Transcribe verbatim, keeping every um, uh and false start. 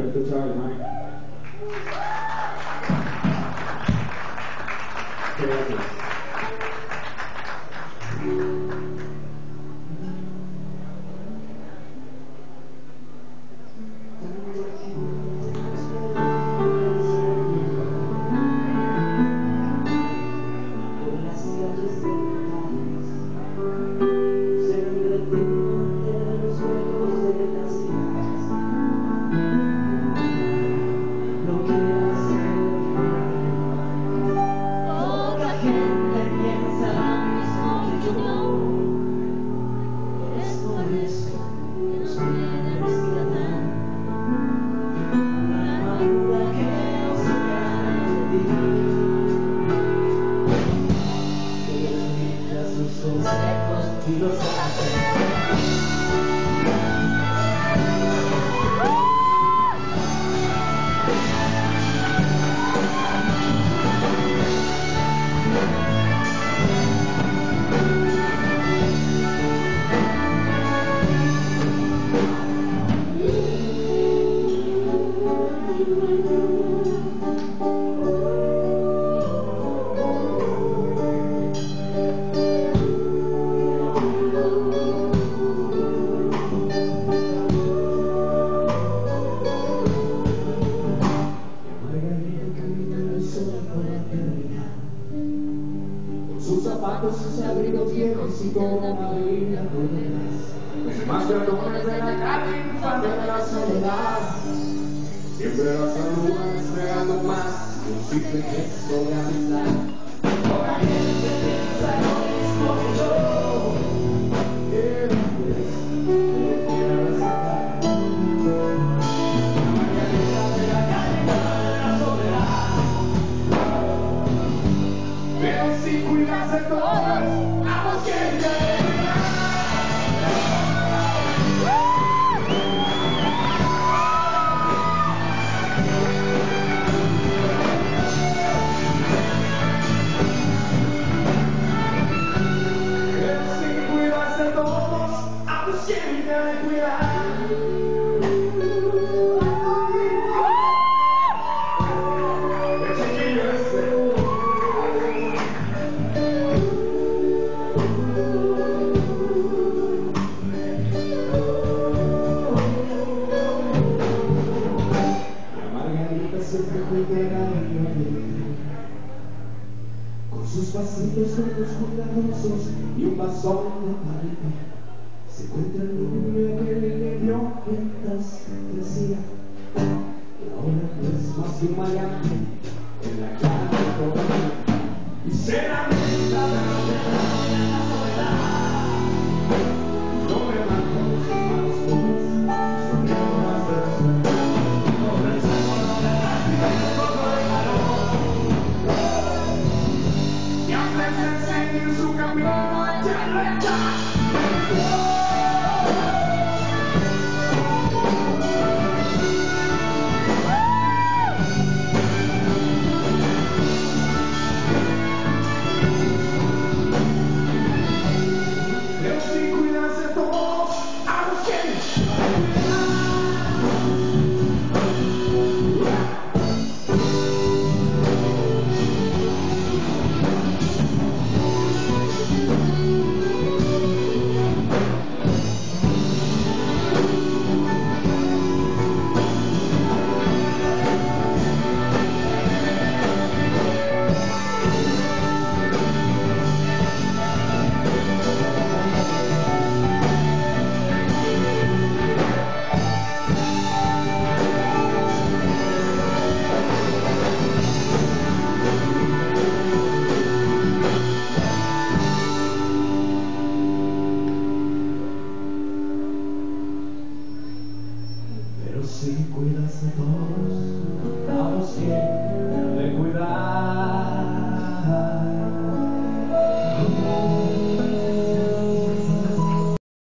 Alberto Chávez, man. Gracias. Y los sus zapatos, sus abrigos viejos y como María los más ratones de la calle, infante de la soledad. Siempre la saludan esperando más que un simple gesto de amistad. Poca gente piensa lo mismo que yo. Que después me quiera sacar. La margarita de la calle, infante de la soledad. Pero si cuidas de todas, vamos que con sus pasillos ojos cuidadosos y un vasón de palito se encuentra el niño que le dio mientras crecía. Y ahora no es más que un maleante en la cara de toda y se lamenta de los demás en la soledad. No me mato los malos pobres, son más de los por el saco de la vida y el poco de calor. Y aunque se enseñe en su camino a echarlo a echar. Si cuidas de todo.